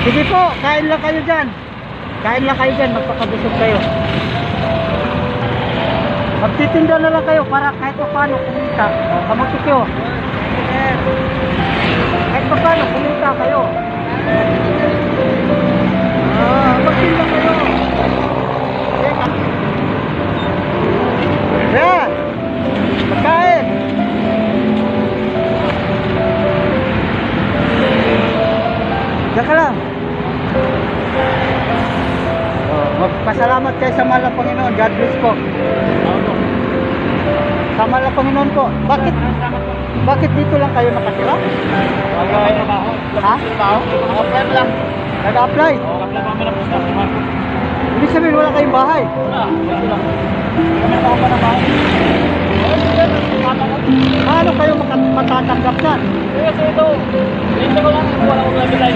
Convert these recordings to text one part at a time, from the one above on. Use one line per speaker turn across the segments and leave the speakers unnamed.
Sige po, kain lang kayo dyan. Kain lang kayo dyan, magpakabusog kayo. Magtitinda na lang kayo para kahit pa paano kumita. O, kamuti kayo. Kahit pa paano kumita kayo. Magtinda kayo. Yeah. Magkain. Diyan ka lang. Magpasalamat kayo sa mahal na Panginoon. God bless po. Sa mahal na Panginoon po. Bakit dito lang kayo nakatira? Ha? Apply mo lang. Nag-apply? Oo, apply pa kami ng pusta. Ibig sabihin wala kayong bahay? Wala. Kami nakapa ng bahay. Paano kayo matatanggap yan? Kasi ito, hindi ko lang wala kong labilay.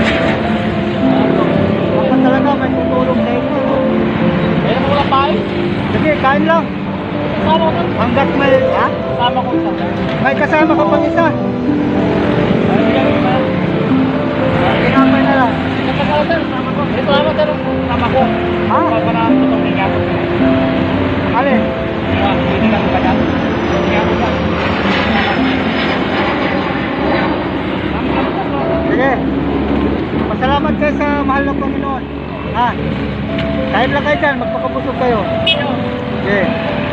Baka talaga may tutulong sa inyo. Kaya mo lang bahay? Sige, kain lang. Kasama ko. Hanggat may, ha? Kasama ko isa. May kasama ka pang isa. Kinapay na lang. Kasama ko. Ito naman sir, kasama ko. Ha? Kasama na itong hingap. Alin? Hingap ka dyan. Hingap ka dyan. Sige. Pasalamat kayo sa mahal na Panginoon. Ha? Kain lang kayo dyan, magpakabusog kayo. Sige.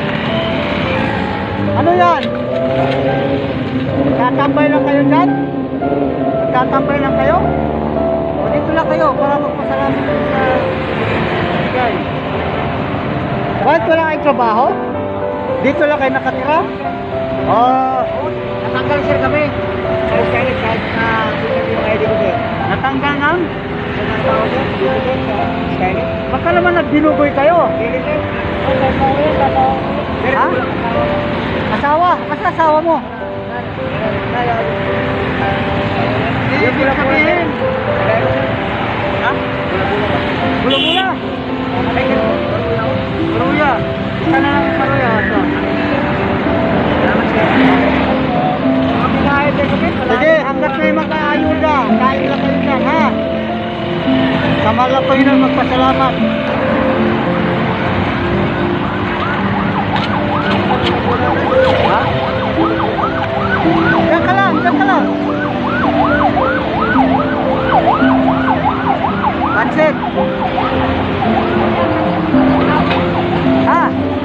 Ano yan? Tatambay lang kayo dyan? Tatambay lang kayo? O dito lang kayo para magpasalamat sa guys. Bakit wala kayong trabaho? Dito lang kayo nakatira? Natanggal sir kami. Kahit na yung ID ko din. Natanggal nang? Baka naman nagdinugoy kayo. Ha? Asawa? Kasi asawa mo? Hindi ko sabihin. Ha? Bula-bula? Paruya. Isa na lang yung paruya. Sige, hanggat may makaayuda, kain lang kayo dyan, ha? Sa mahal na Panginoon magpasalamat. Ha? Diyan ka lang, diyan ka lang. Pansit. Ha?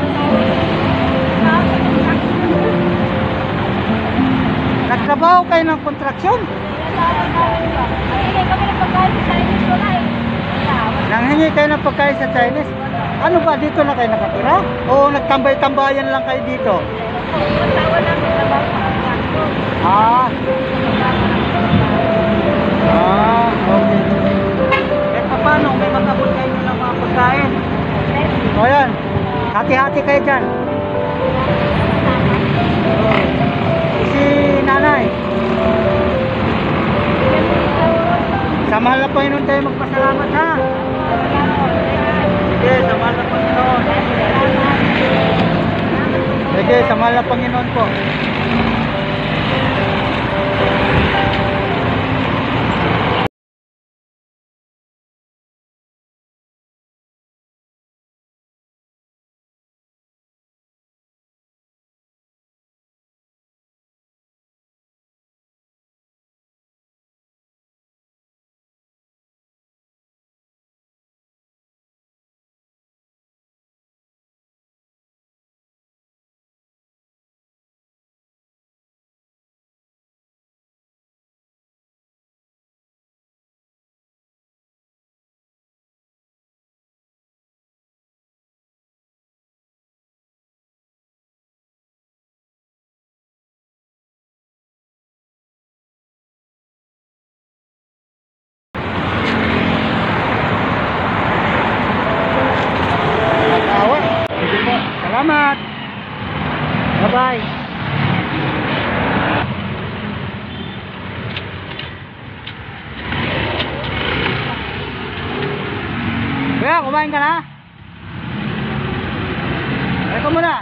Nagtrabaho kayo ng kontraksyon? Nanghingi kayo ng pagkain sa Chinese? Ano ba, dito na kayo nakatira? O nagtambay-tambayan lang kayo dito? Ah. Okay. Eh paano, may magkabot kayo ng mga pagkain? O yan, hati-hati kayo dyan. Si nanay. Sa mahal na Panginoon tayo magpasalamat, ha? Sige, sa mahal na Panginoon. Sige, sa mahal na Panginoon po. Salamat. Bye-bye. Kuya, kumain ka na? Ay, muna.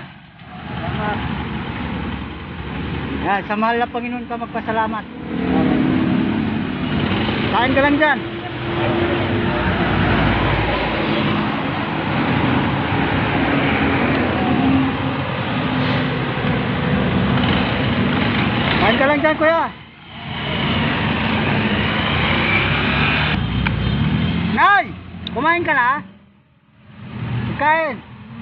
Yan, sa mahal na Panginoon ka magpasalamat. Kain ka lang dyan. Kain ka lang dyan, kuya. Nay! Kumain ka na? Kain.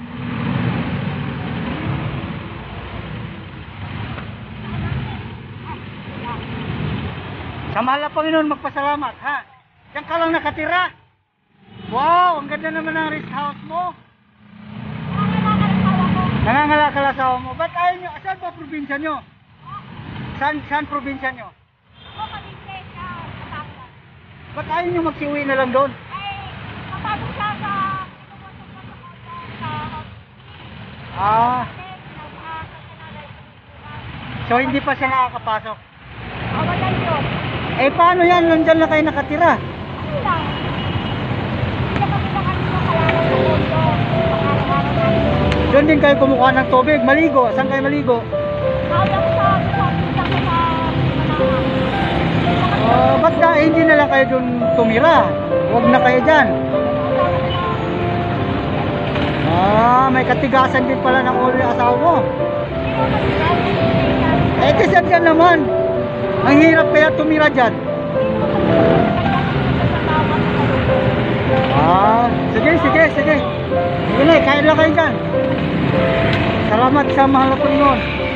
Sa mahal na Panginoon magpasalamat, ha? Diyan ka lang nakatira. Wow, ang ganda naman ng rest house mo. Nangangalakal asawa mo. Ba't ayaw nyo? Saan ba probinsya nyo? Saan probinsya nyo? Ba't ayaw nyo magsiuwi na lang doon? Ah. So hindi pa siya nakakapasok? Eh paano yan? Nandyan na kayo nakatira? Doon din kayo kumukuha ng tubig, maligo. Saan kayo maligo? Ba't hindi na lang kayo doon tumira? Huwag na kayo dyan. May katigasan din pala ng ulo yung asawa mo. Eh kasi dyan naman. Ang hirap kaya tumira dyan. Sige. Sige na, kain lang kayo dyan. Salamat sa mahal na Panginoon.